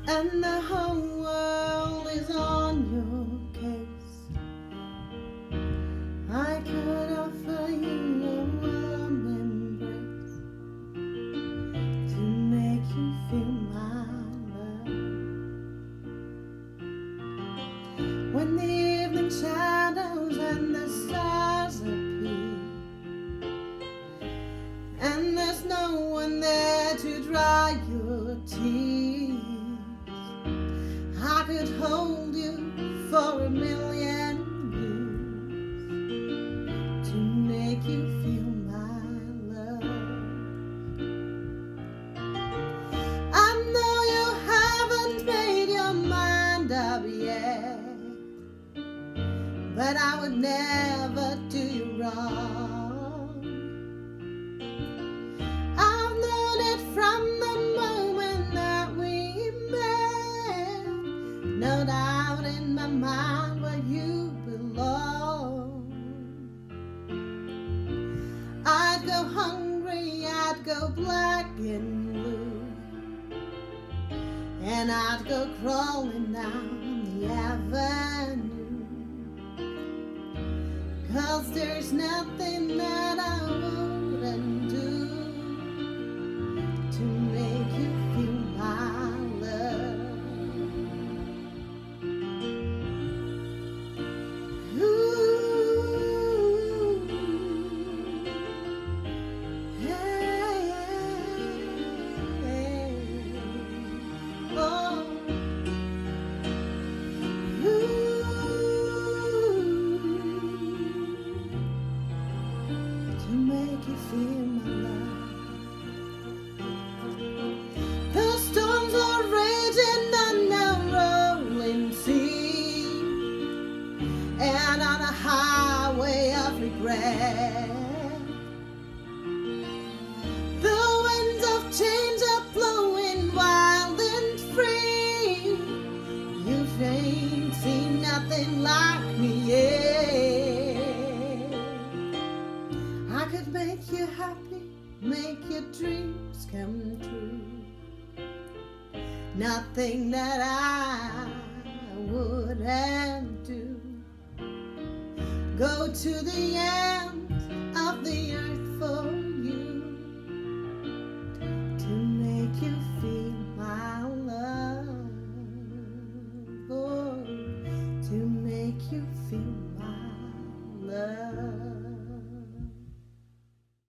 and the whole world is on your case. I could offer you a warm embrace to make you feel my love. When the evening shadows and the stars appear, and there's no one there to dry your tears, I could hold you for a million years to make you feel my love. I know you haven't made your mind up yet, but I would never do you wrong. I've known it from the moment that we met. No doubt in my mind where you belong. I'd go hungry, I'd go black and blue, and I'd go crawling down the avenue. 'Cause there's nothing that I wouldn't do to make you feel my love. Ooh, hey, hey, oh, to make you feel my love. The storms are raging on the rolling sea, and on a highway of regret, the winds of change are blowing wild and free. You ain't seen nothing like me yet. I could make you happy, make your dreams come true. Nothing that I wouldn't do. Go to the end